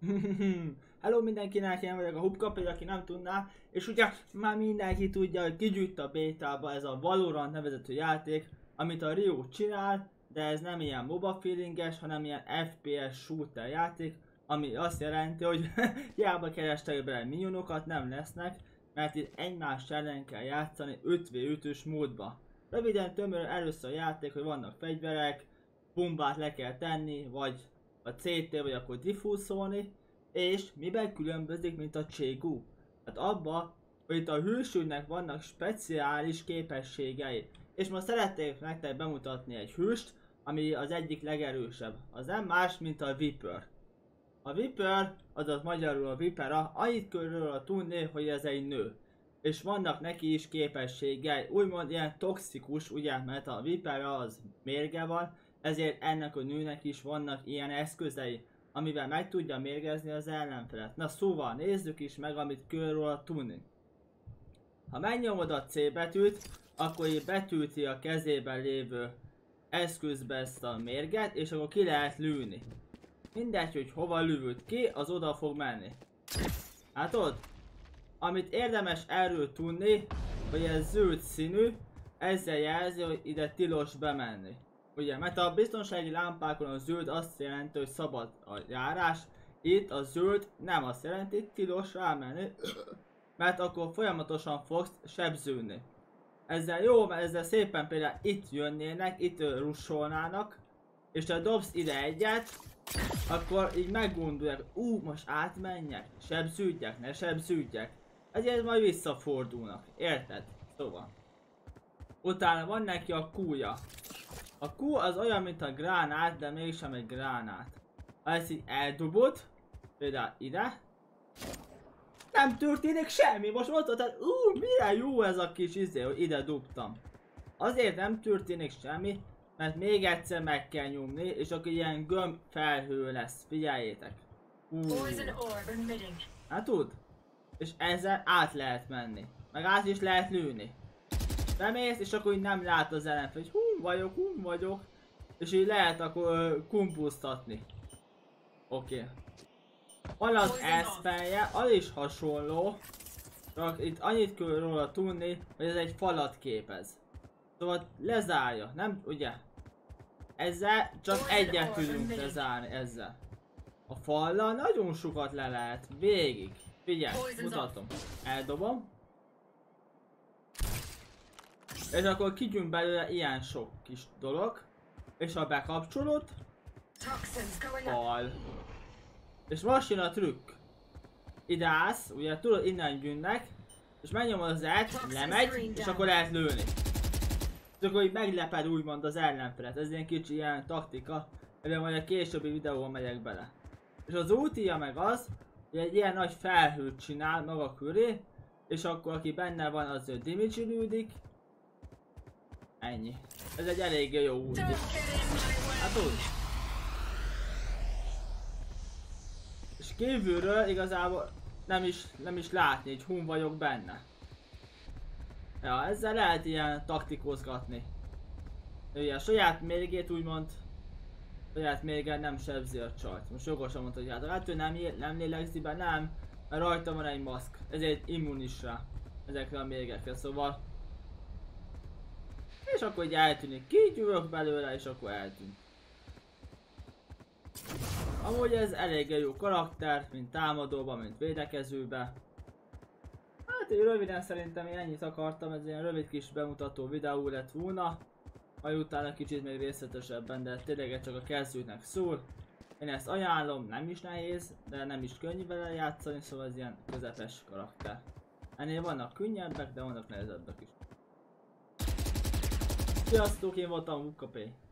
Hello mindenkinek, én vagyok a Hubkapé, aki nem tudná, és ugye már mindenki tudja, hogy kigyűjt a bétába ez a Valorant nevezetű játék, amit a Riot csinál, de ez nem ilyen MOBA feelinges, hanem ilyen FPS shooter játék, ami azt jelenti, hogy hiába kerestek bele minionokat, nem lesznek, mert itt egymás ellen kell játszani 5v5-ös módba. Röviden tömören először a játék, hogy vannak fegyverek, bombát le kell tenni, vagy a CT, vagy akkor diffúzolni, és miben különbözik, mint a CSGO? Hát abba, hogy itt a hősünknek vannak speciális képességei. És most szeretnék nektek bemutatni egy hőst, ami az egyik legerősebb. Az nem más, mint a Viper. A Viper, azaz magyarul a Vipera, annyit körül tudni, hogy ez egy nő. És vannak neki is képességei, úgymond ilyen toxikus, ugye, mert a Vipera az mérge van, ezért ennek a nőnek is vannak ilyen eszközei, amivel meg tudja mérgezni az ellenfelet. Na szóval nézzük is meg, amit kell róla tudni. Ha megnyomod a C betűt, akkor így betűti a kezében lévő eszközbe ezt a mérget, és akkor ki lehet lőni. Mindegy, hogy hova lövöd ki, az oda fog menni. Látod? Amit érdemes erről tudni, hogy ez zöld színű, ezzel jelzi, hogy ide tilos bemenni. Ugye, mert a biztonsági lámpákon a zöld azt jelenti, hogy szabad a járás, itt a zöld nem azt jelenti, hogy tilos rámenni, mert akkor folyamatosan fogsz sebződni. Ezzel jó, mert ezzel szépen például itt jönnének, itt russolnának, és te dobsz ide egyet, akkor így meggondolják, most átmenjek, sebződjek, ne sebződjek. Ezért majd visszafordulnak, érted? Szóval. Utána van neki a Q-ja. A Q az olyan, mint a gránát, de mégsem egy gránát. Ha ezt így eldobod, például ide, nem történik semmi, most mondtad, hogy milyen jó ez a kis izé, hogy ide dobtam. Azért nem történik semmi, mert még egyszer meg kell nyomni, és akkor ilyen gömb felhő lesz, figyeljétek. Látod? És ezzel át lehet menni, meg át is lehet lőni. Bemész, és akkor így nem lát az ellenfél, hogy hú vagyok, és így lehet akkor kumpuztatni. Oké. Van az eszpenje, az is hasonló, csak itt annyit kell róla tudni, hogy ez egy falat képez. Szóval lezárja, nem ugye? Ezzel csak egyet tudunk lezárni ezzel. A fallal nagyon sokat le lehet, végig. Figyelj, mutatom. Eldobom. És akkor kigyűn belőle ilyen sok kis dolog. És ha bekapcsolod, fal. És most jön a trükk. Ide állsz, ugye tudod, innen gyűnnek, és megnyomod az E-t, lemegy, és akkor lehet lőni. És akkor így megleped úgymond az ellenfelet. Ez ilyen kicsi ilyen taktika, de majd a későbbi videóban megyek bele. És az ultija meg az, hogy egy ilyen nagy felhőt csinál maga köré, és akkor aki benne van az damage-lődik. Ennyi. Ez egy eléggé jó ulti. Hát úgy. És kívülről igazából nem is látni, hogy hun vagyok benne. Ja, ezzel lehet ilyen taktikozgatni. Ugye a saját mérgét úgymond, saját mérgel nem sebzi a csajt. Most jogosan mondta, hogy hát ő nem lélegzi be, nem, mert rajta van egy maszk, ezért immunis rá ezekre a mérgekre, szóval. És akkor így eltűnik, kigyúrok belőle, és akkor eltűnik. Amúgy ez eléggé jó karakter, mint támadóban, mint védekezőbe. Hát én röviden szerintem én ennyit akartam, ez ilyen rövid kis bemutató videó lett volna. Majd utána kicsit még részletesebben, de tényleg csak a kezdőknek szól. Én ezt ajánlom, nem is nehéz, de nem is könnyű vele játszani, szóval ez ilyen közepes karakter. Ennél vannak könnyebbek, de vannak nehezebbek is. Sziasztok, én voltam Hubkapé.